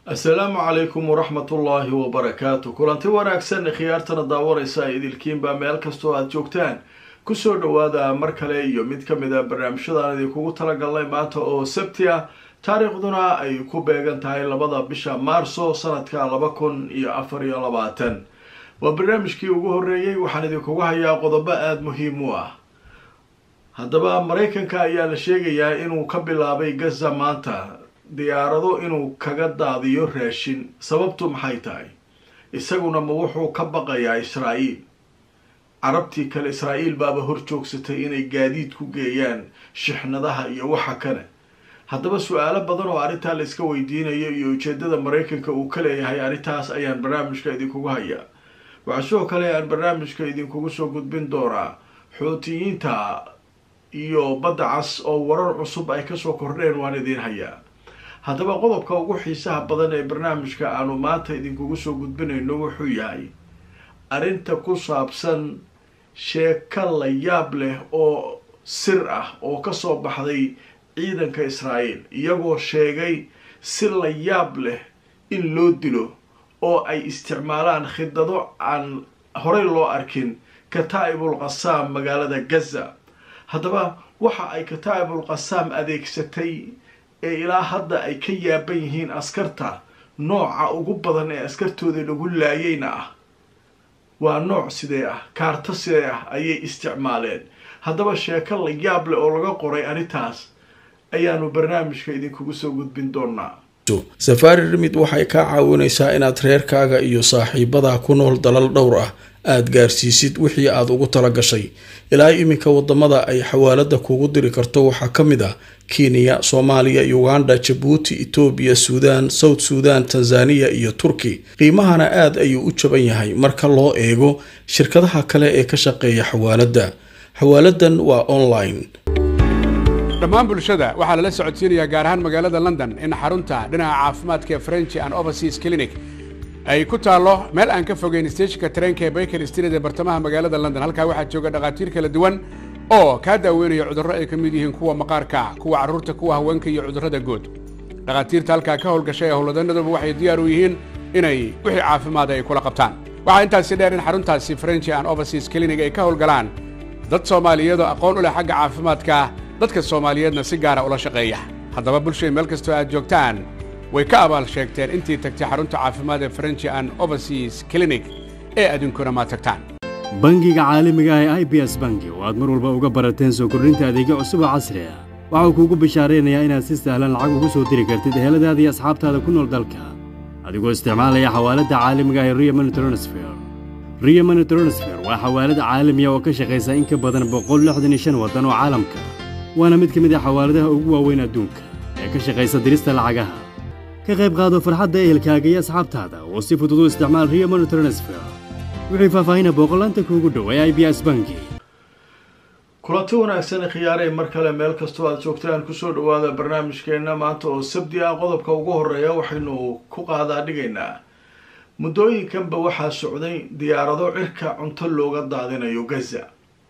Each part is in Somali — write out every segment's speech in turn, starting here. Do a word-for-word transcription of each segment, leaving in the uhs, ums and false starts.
السلام عليكم ورحمة الله وبركاته كلانتي wanaagsan khiyaartana daawanaysa idilkiin baa meel kasto aad joogtaan ku soo dhawaada mar kale iyo mid kamid ah barnaamijyada idinku tala galnay maanta oo Sabti ah taariikhduna ay ku beegan tahay labada bisha Maarso sanadka laba kun iyo afar iyo labaatan waa barnaamijkii ugu horeeyay waxaan idinku hayaa qodobo aad muhiim u ah haddaba Mareykanka ayaa la sheegayaa inuu ka bilaabay Gaza maanta diyaarado inuu kaga daadiyo raashin sababtu maxay tahay isaguna ma wuxuu ka baqayaa Israa'iil carabtii kale Israa'iil baaba hor joogsatay inay gaadiid ku geeyaan shixnadaha iyo waxa kale haddaba su'aalo badan oo arinta la iska weydiinayo iyo ujeedada Mareykanka uu ka leeyahay arintaas ayaan barnaamijka idinku hayaa waxa soo kale aan barnaamijka idinku soo gudbin doonaa Xuutiyiinta iyo badda cas oo warar cusub ay ka soo kordheen waan idin hayaa haddaba qodobka ugu xiisaha badan ee barnaamijka aanu maanta idinkugu soo gudbinayno wuxuu yahay arinta ku saabsan sheeko la yaab leh oo sir ah oo ka soo baxday ciidanka Israa'iil iyagoo sheegay si la yaab leh in loo dilo oo ay isticmaalaan khidado aan horey loo arkin Kataa'ibul Qassam magaalada Gaza haddaba waxa ay Kataa'ibul Qassam adeegsatay ee ilaa hadda ay ka yaaban yihiin askarta nooca ugu badan ee askartooda lagu laayayna ah waa nooc sidee ah kaarta sidee ah ayay isticmaaleen haddaba sheeko la yaab leh oo laga qoray arintaas ayaanu barnaamijka idinkugu soo gudbin doonaa Safari Remit waxay ka caawinaysaa inaad reerkaaga iyo saaxiibada ku nool dalal dhowr ah aad gaarsiisid wixii aad ugu tala gashay ilaa iminka wadamada ay xawaalada kugu diri karto waxa kamid ah Kenya, Soomaaliya, Uganda, Djibouti, Ethiopia, Sudan, South Sudan, Tanzania iyo Turkey qiimahana aad ayuu u jaban yahay marka loo eego shirkadaha kale ee ka shaqeeya xawaalada xawaaladan waa online dhammaan bulshada waxaa lala socodsiinayaa gaar ahaan magaalada London in xarunta dhinaca caafimaadka French and Overseas Clinic ay ku taalo meel aan ka fogeyn stationka tareenka Baker Street ee bartamaha magaalada London halka waxaa jooga dhaqaatiir kala duwan oo ka daaweynaya cudurro ay ka mid yihiin kuwa maqaarka kuwa carruurta kuwa haweenka iyo cudurrada guud dhaqaatiirta halka ka howlgashay howladaynadoodu waxay diyaar u yihiin inay wixii caafimaad ay kula qabtaan waxa intaas dheer in xaruntaasi French and Overseas Clinic ay ka howlgalaan dad Soomaaliyeed oo aqoon u leh xagga caafimaadka dadka Soomaaliyeedna si gaar ah ula shaqeeya haddaba bulshada meel kasta aad joogtaan way ka abaal sheegteen intii tagtay xarunta caafimaad ee French and Overseas Clinic ee adinkuna ma tagtaan bangiga caalamiga ah ee I B S Bangi oo aad mar walba uga barateen soo kordhinta adeegyo cusub oo casri ah waxa uu kugu bishaareenayaa inaad si sahlan lacag ugu soo diri kartid eheladaada iyo asxaabtaada ku nool dalka adigoo isticmaalaya xawaalada caalamiga ah ee Ria Money Transfer Ria Money Transfer waa xawaalad caalami ah oo ka shaqeysa in ka badan boqol lixdan iyo shan wadan oo caalamka waana mid ka mid ah xawaaladaha ugu waaweyn adduunka ee ka shaqeysa dirista lacagaha ka qayb qaado farxadda ehelkaaga iyo asxaabtaada oo si fudud u isticmaal Ria Money Transfer wixii faahfaahin boqolaanta kuugu dhow ee I B S Bangi kulanti wanaagsan khiyaaray mar kale meel kasto aad joogtaan ku soo dhawaada barnaamijkeena maanta oo Sabti ah qodobka ugu horeeya waxaynu ku qaadaa dhigaynaa muddooyinkanba waxaa socday diyaarado cirka cunto looga daadinayo Gaza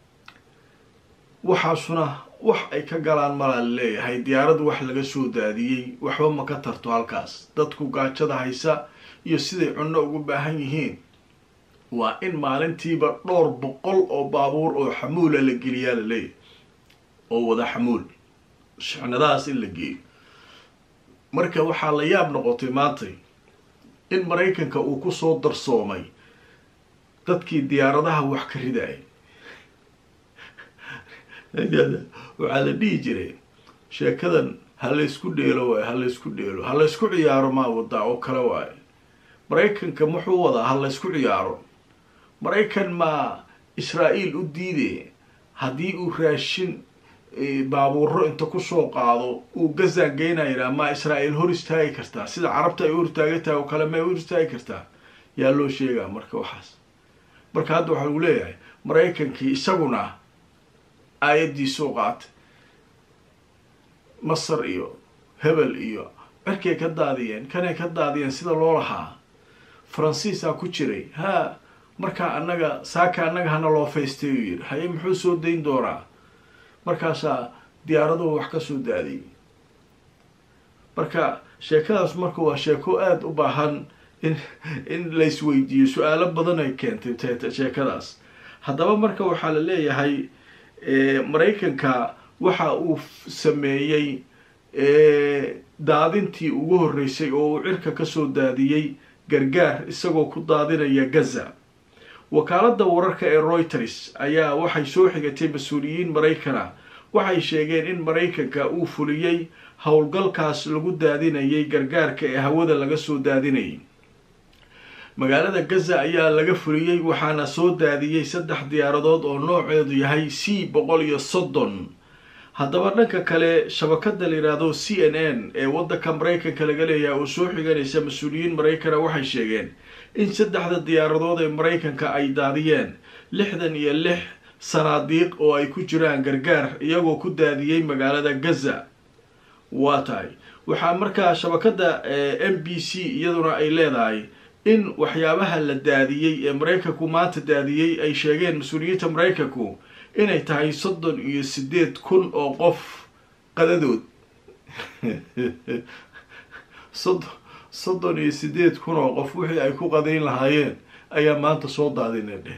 waxaasuna wax ay ka galaan malaal leeyahay diyaaradu wax laga soo daadiyay waxba ma ka tarto halkaas dadku gaajada haysa iyo siday cunno ugu baahan yihiin waa in maalintiiba dhowr boqol oo baabuur oo xamuul la geliyaa la leeyahay oo wada xamuul shixnadaas in la geeyo marka waxaa la yaab noqotay maantay in Mareykanka uu ku soo darsoomay dadkii diyaaradaha wax ka riday waxaa la dhihi jiray sheekadan ha la isku dheelo waay ha la isku dheelo ha la isku ciyaaro ma wada oo kale waay Mareykanka muxuu wadaa ha la isku ciyaaro Mareykan ma Israa'iil u diiday haddii uu raashin baabuuro inta ku soo qaado uu Gaza geynayna ma Israa'iil hor istaagi kartaa sida carabta ay hor taagtaa oo kale ma hor istaagi kartaa yaa loo sheegaa marka waxaas marka hadda waxa uu leeyahay Mareykankii isaguna ayadii soo qaatay Masar iyo Hebel iyo cirkay ka daadiyeen kanay ka daadiyeen sida loo lahaa Faransiiska ku jiray ha marka anaga saaka anaga hana loo feestay yir hay muxuu soo deyn doonaa markaas diyaaradu wax ka soo daadiyay marka sheekadaas marka waa sheeko aada u baahan in in laisweydiiyo su-aalo badan ay keentay sheekadaas. haddaba marka waxaa la leeyahay maraykanka waxa uu sameeyey daadintii ugu horreysay oo uu cirka kasoo daadiyey gargaar isagoo ku daadinaya gaza. wakaaladda wararka ee Reuters ayaa waxay soo xigatay mas-uuliyiin maraykana waxay sheegeen in maraykanka uu fuliyey howlgalkaas lagu daadinayay gargaarka ee hawada laga soo daadinayay. magaalada gaza ayaa laga fuliyey waxaana soo daadiyey saddex diyaaradood oo nooceedu yahay c boqol iyo soddon. haddaba dhanka kale shabakada la yidhaahdo c n n ee waddanka maraykanka laga leeyahay oo soo xiganaysa mas-uuliyiin maraykana waxay sheegeen in saddexda diyaaradood ee maraykanka ay daadiyeen lixdan iyo lix sanaadiiq oo ay ku jiraan gargaar iyagoo ku daadiyey magaalada gaza. waa tahay waxaa markaa shabakada m b c iyaduna ay leedahay in waxyaabaha la daadiyey ee maraykanku maanta daadiyey ay sheegeen mas-uuliyiinta maraykanku inay tahay soddon iyo sideed kun oo qof qadadood. soddon iyo sideed kun oo qof wixii ay ku qadayn lahaayeen ayaa maanta soo daadinay dheh.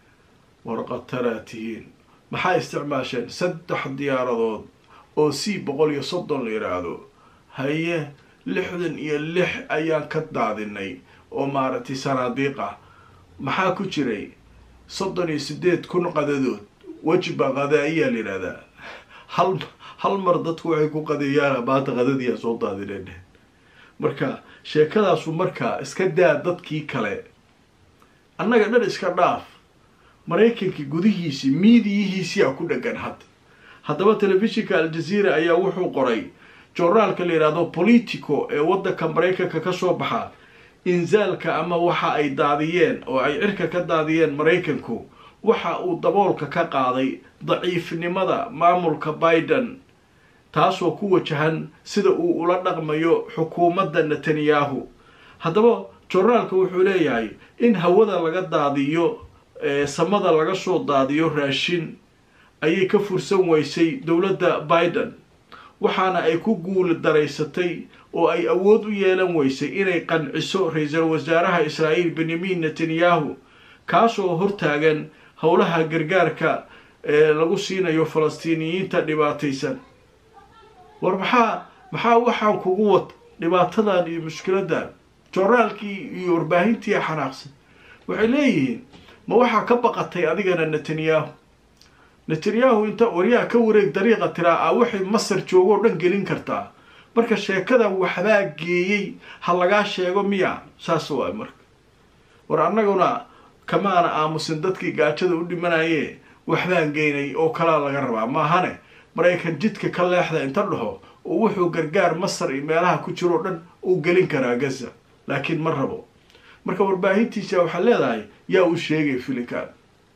warqad taraatihiin maxaa isticmaasheen saddex diyaaradood oo c boqol iyo soddon la yidhaahdo. haye lixdan iyo lix ayaan ka daadinay oo maaragtay sanaadiiq ah. maxaa ku jiray soddon iyo sideed kun qadadood. wajiba qadaa'iyaa la yidhahdaa. hal hal mar dadku waxay ku qadeeyaan maanta qadadiyaa soo daadineen. marka sheekadaasu markaa iska daa dadkii kale, annaga dhan iska dhaaf. maraykankii gudihiisii miidiyihiisiyaa ku dhagan hadda. haddaba telefishinka aljazeera ayaa wuxuu qoray joornaalka la yidhaahdo politico ee waddanka maraykanka kasoo baxa inzaalka ama waxa ay daadiyeen oo ay cirka ka daadiyeen maraykanku waxa uu daboolka ka qaaday daciifnimada maamulka Biden, taasoo ku wajahan sida uu ula dhaqmayo xukuumadda Netanyahu. haddaba joornaalka wuxuu leeyahay in hawada laga daadiyo samada laga soo daadiyo raashin ayay ka fursan weysay dowladda Biden, waxaana ay ku guul daraysatay oo ay awood u yeelan weysay inay qanciso ra'iisul wasaaraha Israa'iil Benjamin Netanyahu kaasoo hortaagan howlaha gargaarka ee lagu siinayo Falastiiniyiinta dhibaataysan. war maxaa maxaa waxaan kugu wad dhibaatadan iyo mushkiladan? joornaalkii iyo warbaahintii xanaaqsan waxay leeyihiin ma waxaa ka baqatay adigana Netanyahu? Netanyahu inta wariyaa ka wareeg dariiqa tiraa waxay Masar joogo dhan gelin kartaa. marka sheekada waxbaa geeyay ha laga sheego miya saas waa marka. war annaguna kamaana aamusin dadkii gaajada u dhimanayay waxbaan geynay oo kala laga rabaa maahane maraykan jidka ka leexda inta dhaho oo wuxuu gargaar Masar iyo meelaha ku jiro dhan uu gelin karaa Gaza, laakiin ma rabo. marka warbaahintiisa waxa leedahay yaa u sheegay filinkan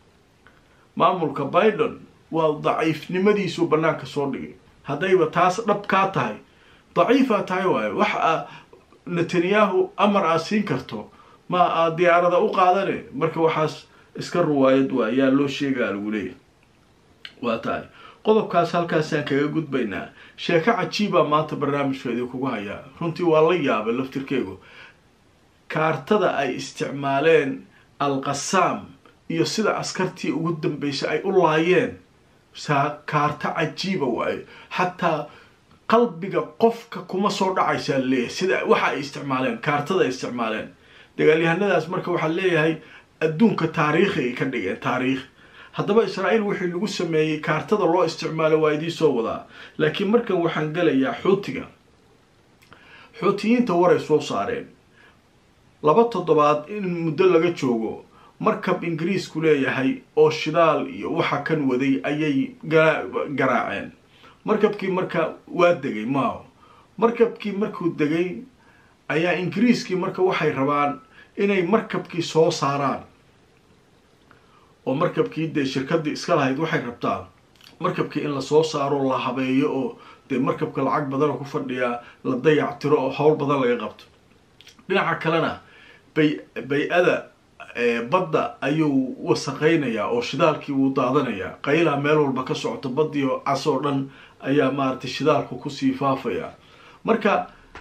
maamulka Biden waa daciifnimadiisu banaanka soo dhigay. haddayba taas dhab ka tahay daciifa tahay waay waxa Netanyahu amar aasiin karto ma diyaarada u qaadane. marka waxaas iska ruwaayad waa yaa loo sheegaa lagu leeyahay. waa tahay qodobkaas halkaasaan kaga gudbaynaa. sheeko cajiiba maanta barnaamijkeeda kugu hayaa, runtii waa la yaabay laftirkeegu. kaartada ay isticmaaleen al-Qassam iyo sida askartii ugu dambeysay ay u laayeen saa kaarta cajiiba waaye. xataa qalbiga qofka kuma soo dhacaysa leeyahay sida waxa ay isticmaaleen kaartada ay isticmaaleen dagaalyahanadaas. marka waxaa leeyahay adduunka taariikhi ay ka dhigeen taariikh. haddaba Israa'iil wixii lagu sameeyey kaartada loo isticmaalo waa idii soo wadaa, laakiin markan waxaan galayaa xuutiga. xuutiyiinta waray soo saareen laba toddobaad in muddo laga joogo markab Ingiriisku leeyahay oo shidaal iyo waxa kan waday ayay garaaceen. markabkii marka waa degay maaho. markabkii markuu degay ayaa Ingiriiskii marka waxay rabaan inay markabkii soo saaraan oo markabkii de shirkadii iska lahayd waxay rabtaa markabkii in la soo saaro la habeeyo oo de markabka lacag badan ku fadhiya la dayactiro oo hawl badan laga qabto. dhinaca kalena bay bay'ada badda ayuu wasaqaynayaa oo shidaalkii uu daadanayaa. qayla meel walba ka socoto badii oo casoo dhan ayaa maartay shidaalku ku sii faafaya. marka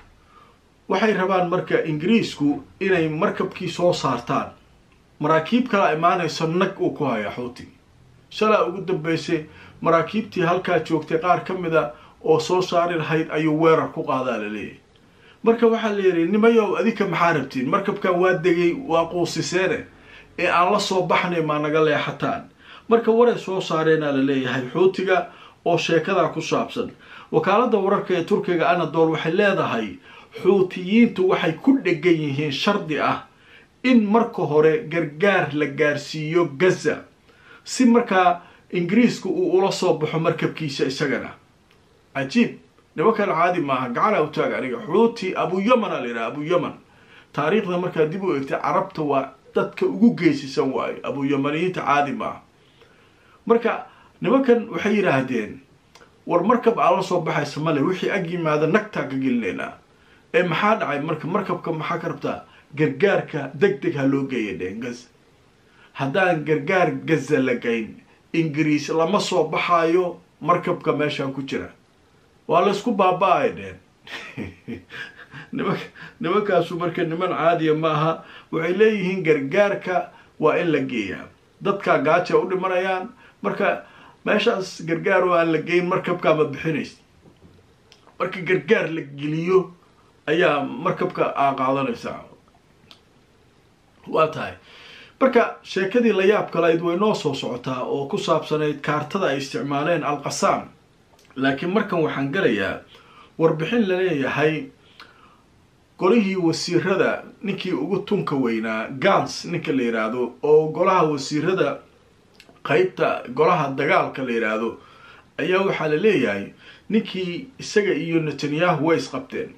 waxay rabaan marka ingiriisku inay markabkii soo saartaan maraakiib kala imaanaysa nag uu ku haya xuuti shalaa ugu dambeysay maraakiibtii halkaa joogtay qaar ka mida oo soo saari lahayd ayuu weerar ku qaadaa la leeyahay marka waxaa la yidhi nimayow adinka maxaa rabtiin markabkan waa degay waa quusiseene ee aan la soo baxnay maa naga leexataan marka waray soo saareenaa la leeyahay xuutiga oo sheekadaa ku saabsan wakaaladda wararka ee turkiga anadol waxay leedahay xuutiyiintu waxay ku dhegan yihiin shardi ah in marka hore gargaar la gaarsiiyo gaza si markaa ingiriiska uu ula soo baxo markabkiisa isagana cajiib nimankan caadi maaha gacana u taag aniga xuuti abu yaman a la yidhaha abu yaman taariikhda markaa dib u eegtay carabta waa dadka ugu geesisan waayo abu yamaniyiinta caadi maaha marka nimankan waxay yidhaahdeen war markab aan la soo baxaysa male wixii ag yimaada nagtaa ka gelinaynaa ee maxaa dhacay marka markabka maxaa ka rabtaa gargaarka deg deg ha loo geeya dheen gaza haddaan gargaar gaza la gayn ingiriis lama soo baxaayo markabka meeshaan ku jira waa laysku baaba-ay dheen nimanka nimankaasu marka niman caadiya maaha waxay leeyihiin gargaarka waa in la geeyaa dadkaa gaaja u dhimanayaan marka meeshaas gargaar oo aan la geyn markabkaa ma bixinaysa marka gargaar la geliyo ayaa markabka aa qaadanaysaa waa tahay marka sheekadii la yaab kalayd way noo soo socotaa oo ku saabsanayd kaartada ay isticmaaleen alqasaam laakiin markan waxaan galayaa warbixin la leeyahay golihii wasiirada ninkii ugu tunka weynaa gans ninka la yidhaahdo oo golaha wasiirada qaybta golaha dagaalka la yidhaahdo ayaa waxaa la leeyahay ninkii isaga iyo netanyahu way isqabteen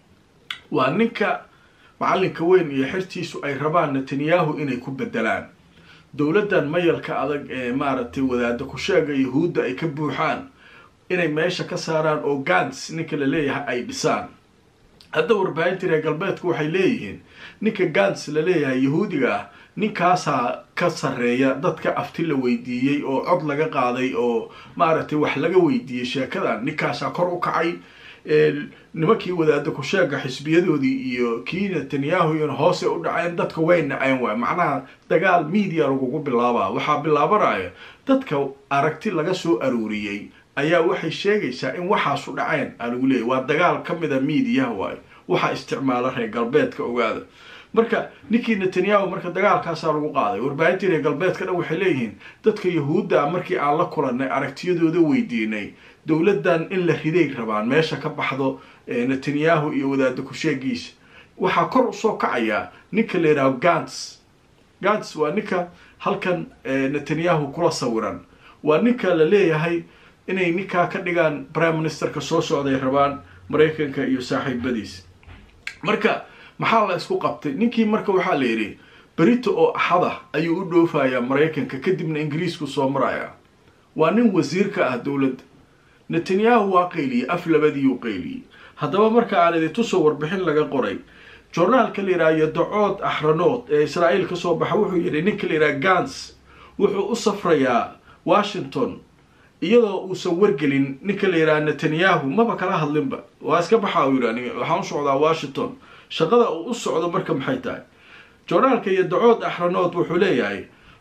waa ninka macalinka weyn iyo xirtiisu ay rabaan netanyahu inay ku bedelaan dowladdan mayalka adag ee maaragtay wadaada ku sheega yahuudda ay ka buuxaan inay meesha ka saaraan oo gans ninka la leeyahay ay dhisaan hadda warbaahintii reer galbeedku waxay leeyihiin ninka gans la leeyahay yahuudiga ah ninkaasaa ka sarreeya dadka afti la weydiiyey oo cod laga qaaday oo maaragtay wax laga weydiiyey sheekadan ninkaasaa kor u kacay nimankii wadaada ku sheega xisbiyadoodii iyo kii netanyahu iyona hoose u dhaceen dadka way naceen waay macnaha dagaal media lagugu bilaabaa waxaa bilaabanaya dadka aragti laga soo aruuriyey ayaa waxay sheegaysaa in waxaasu dhaceen aa lagu leeyahy waa dagaal ka mida mediaha waayo waxaa isticmaala reer galbeedka ogaada marka ninkii netanyahu marka dagaalkaasaa lagu qaaday warbaahintii reer galbeedka dhan waxay leeyihiin dadka yahuudda markii aan la kulanay aragtiyadooda weydiinay dowladdan in la riday rabaan meesha ka baxdo netanyahu iyo wadaada ku-sheegiisa waxaa kor usoo kacayaa ninka la yidhaho gans gans waa ninka halkan netanyahu kula sawiran waa ninka la leeyahay inay ninkaa ka dhigaan prime ministerka soo socday rabaan maraykanka iyo saaxiibadiisa marka maxaa la isku qabtay ninkii marka waxaa la yidhi berito oo axada ayuu u dhoofayaa maraykanka kadibna ingiriisku soo maraya waa nin wasiir ka ah dowladda netanyahu waa qayliyey af labadiiuu qayliyey haddaba marka aan idintusoo warbixin laga qoray journaalka la yidhaha yodacood axranood ee israa'iil ka soo baxa wuxuu yidhi ninka la yidhaha gans wuxuu u safrayaa washington iyadoo uusan wargelin ninka la yidhaha netanyahu maba kala hadlinba waa iska baxaa uu yidhi waxaan u socdaa washington shaqada uu u socdo marka maxay tahay journaalka yodacood axranood wuxuu leeyahay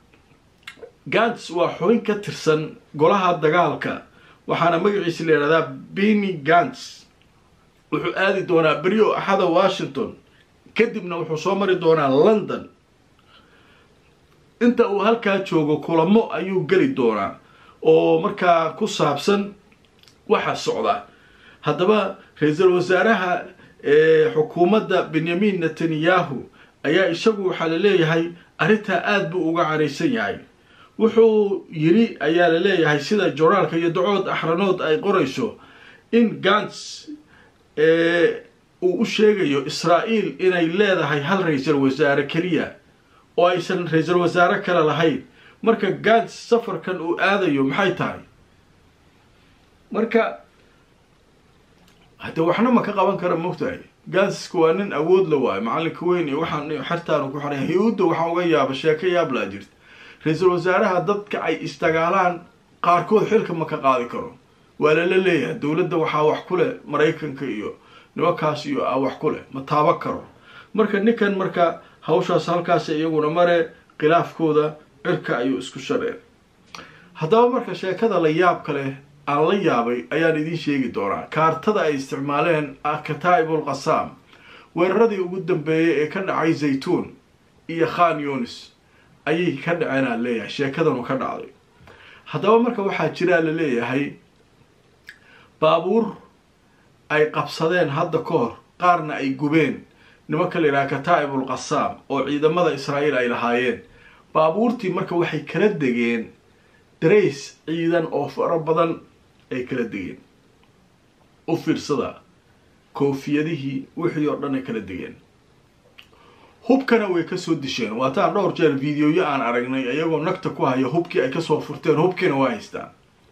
gans waa xubin ka tirsan golaha dagaalka waxaana magaciisa la yidhahdaa benny gans wuxuu aadi doonaa beriyo axada washington kadibna wuxuu soo mari doonaa london inta uu halkaa joogo kulamo ayuu geli doonaa oo markaa ku saabsan waxa socda haddaba ra-iisul wasaaraha xukuumadda benyamin netanyahu ayaa isagu waxaa la leeyahay arrintaa aada buu uga caraysan yahay wuxuu yiri ayaa la leeyahay sida journaalka yodacood axranood ay qorayso in gans uu u sheegayo israa'iil inay leedahay hal ra-iisul wasaare keliya oo aysan ra-iisul wasaare kale lahayn marka gans safarkan uu aadayo maxay tahay marka hadda waxna ma ka qaban kara mogtahay gansku waa nin awood la waayo macalinka weyn iyo waxaan xertaanu ku xaray yahuudda waxaa uga yaaba sheeko yaab laa jirta ra-iisul wasaaraha dadka ay isdagaalaan qaarkood xilka ma ka qaadi karo waa lala leeyahay dowladda waxaa wax ku leh maraykanka iyo nimankaas iyo ah wax ku leh ma taaban karo. marka ninkan marka hawshaas halkaas iyaguna mare khilaafkooda cirka ayuu isku shareen. haddaba marka sheekada la yaab kale aan la yaabay ayaan idiin sheegi doonaa. kaartada ay isticmaaleen kataa'ibul qasaam weeraradii ugu dambeeyay ee ka dhacay zaytuun iyo khan yunis ayay ka dhaceen aan leeyahay sheekadanu ka dhacday. haddaba marka waxaa jiraa la leeyahay baabuur ay qabsadeen hadda ka hor qaarna ay gubeen nimanka la yidhaha kataa'ibul qasaam oo ciidamada israa'iil ay lahaayeen. baabuurtii marka waxay kala degeen darays ciidan oo fara badan ay kala degeen. u fiirsada koofiyadihii wixii oo dhan ay kala degeen. hubkana way kasoo disheen. waataan dhowr jeer videoyo aan aragnay iyagoo nagta ku haya hubkii ay kasoo furteen hubkiina waa haystaan.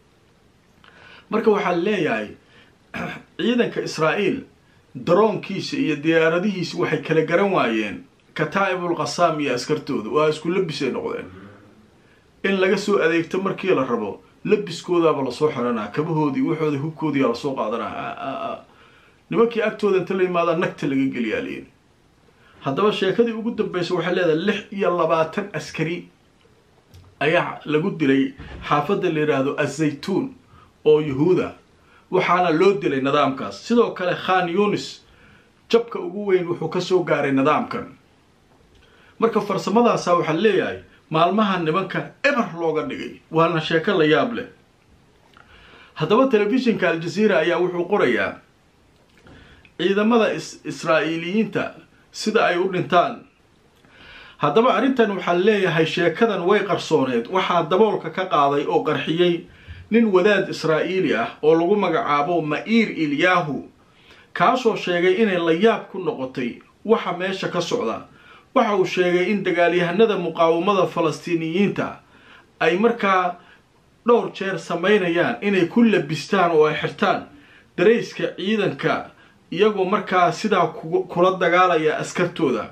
marka waxaa leeyahay ciidanka israa'iil daroonkiisa iyo diyaaradihiisa waxay kala garan waayeen kataa'ibul qasaam iyo askartooda. waa isku labisay noqdeen. in laga soo adeegto markii la rabo labiskoodaaba lasoo xiranaa kabahoodii waxooda hubkoodiyaa lasoo qaadanaa. nimankii agtooda inta la yimaada nagta laga geliyaa leeyihi. haddaba sheekadii ugu dambeysay waxay leedahay lix iyo labaatan askari ayaa lagu dilay xaafadda la yidhaahdo azaytuun oo yuhuuda waxaana loo dilay nidaamkaas. sidoo kale khan yunis jabka ugu weyn wuxuu kasoo gaaray nidaamkan. marka farsamadaasa waxaa leeyahay maalmaha nimanka eber looga dhigay waana sheeko la yaab leh. haddaba telefishinka aljazeera ayaa wuxuu qorayaa ciidamada israa'iiliyiinta sida ay u dhintaan. haddaba arrintan waxaa leeyahay sheekadan way qarsooneed. waxaa daboolka ka qaaday oo qarxiyey nin wadaad israa'iili ah oo lagu magacaabo ma'ir ilyahu kaasoo sheegay inay la yaab ku noqotay waxa meesha ka socda. waxa uu sheegay in dagaalyahanada muqaawamada falastiiniyiinta ay markaa dhowr jeer samaynayaan inay ku labistaan oo ay xirtaan darayska ciidanka iyagoo markaa sidaa kula dagaalaya askartooda.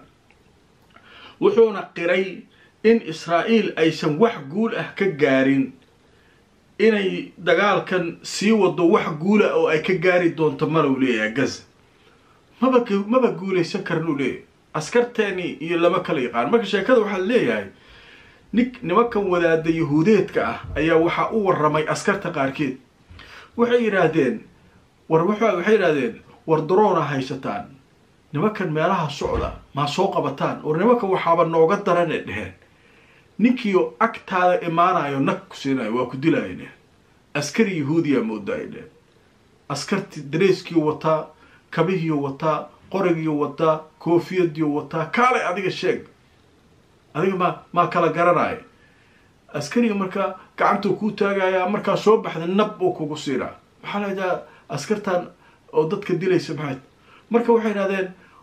wuxuuna qiray in israa'iil aysan wax guul ah ka gaarin inay dagaalkan sii wado wax guula oo ay ka gaari doonto malow leeyahay gaza. maba maba guulaysan karnuu leeyahay askarteeni iyo lama kala yaqaan. marka sheekada waxaa leeyahay nin nimankan wadaada yahuudeedka ah ayaa waxaa u waramay askarta qaarkeed. waxay yidhaahdeen war waxay yidhahdeen war daroona haysataan nimankan meelaha socda maa soo qabataan. war nimankan waxaaba nooga daran ee dheheen ninkiio agtaada imaanayo nag ku siinayo waa ku dilayne. askari yahuudiya moodaa ay dheheen. askarti dareyskiiu wataa kabihiiu wataa qorigiiu wataa koofiyadiiu wataa kaalay adiga sheeg adiga ma maa kala garanaayo. askariga markaa gacantuu kuu taagayaa markaa soo baxda nab buu kugu siinaa. maxaa lahadaa askartan oo dadka dilaysa maxay. marka waxay idhahdeen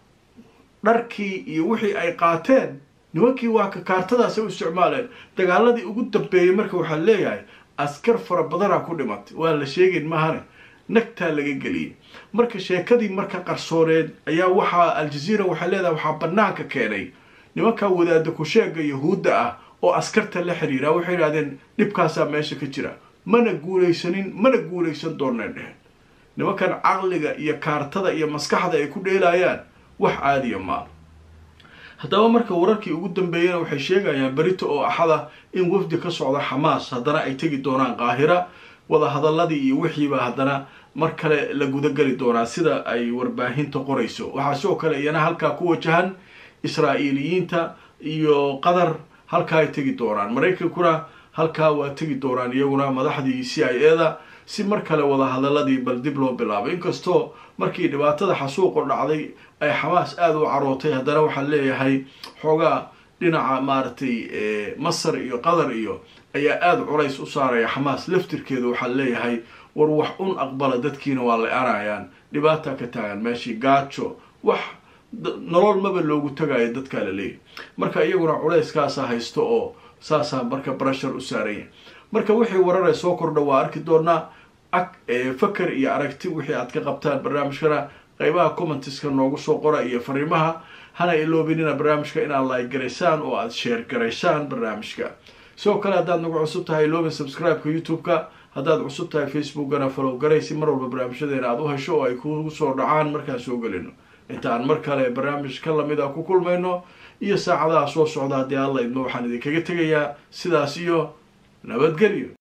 dharkii iyo wixii ay qaateen nimankii waa ka kaartadaas u isticmaaleen. dagaaladii ugu dambeeyey marka waxaa leeyahay askar fara badanaa ku dhimatay waa la sheegayn mahane nagtaa laga geliyay. marka sheekadii marka qarsooneed ayaa waxaa aljazeera waxay leedahay waxaa banaanka keenay nimankaa wadaada ku sheega yahuudda ah oo askarta la xiriira. waxay idhahdeen dhibkaasaa meesha ka jira mana guulaysanin mana guulaysan dooneen dheheen. nimankan caqliga iyo kaartada iyo maskaxda ay ku dheelayaan wax caadiya maa. haddaba marka wararkii ugu dambeeyana waxay sheegayaan berito oo axada in wafdi ka socda xamaas haddana ay tegi doonaan qaahira. wada hadaladii iyo wixiiba haddana mar kale la gudageli doonaa sida ay warbaahinta qorayso. waxaa sidoo kale iyana halkaa ku wajahan israa'iiliyiinta iyo qatar halkaa ay tegi doonaan. maraykankuna halkaa waa tegi doonaan iyaguna madaxdii c i a da si mar kale wada hadaladii bal dib loo bilaabo. inkastoo markii dhibaatada xasuuqo dhacday ay xamaas aada u carootay haddana waxaa leeyahay xoogaa dhinaca maaragtay masar iyo qatar iyo ayaa aada culays u saaraya xamaas laftirkeeda. waxaa leeyahay war wax un aqbala dadkiina waa la aanayaan dhibaata ka taagan meeshii gaajo wax nolol maba loogu tagayo dadkaa la leeyahay. marka iyaguna culayskaasaa haysto oo saasaa marka brashar u saaranya. marka wixii warare soo kordha waa arki doonaa. fakar iyo aragti wixii aad ka qabtaan barnaamijkana qaybaha commentiska noogu soo qora iyo fariimaha. hana iloobinina barnaamijka inaad like garaysaan oo aad share garaysaan barnaamijka. sidoo kale haddaad nagu cusub tahay iloobin subscribe-ka youtube-ka haddaad cusub tahay facebookana follow garaysi mar walba barnaamijyadeena aad u hesho oo ay kugu soo dhacaan markaan soo gelino inta aan mar kale barnaamij ka lamid a ku kulmayno iyo saacadaha soo socda haddii alla idmo waxaan idinkaga tegayaa sidaas iyo nabadgelyo.